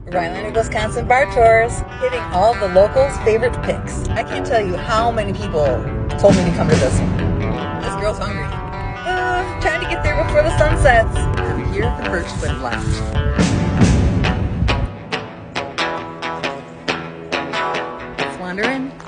Rhinelander, Wisconsin bar tours, hitting all the locals' favorite picks. I can't tell you how many people told me to come to this one. This girl's hungry. Trying to get there before the sun sets. I'm here at the Birchwood Lounge. Let's wander in.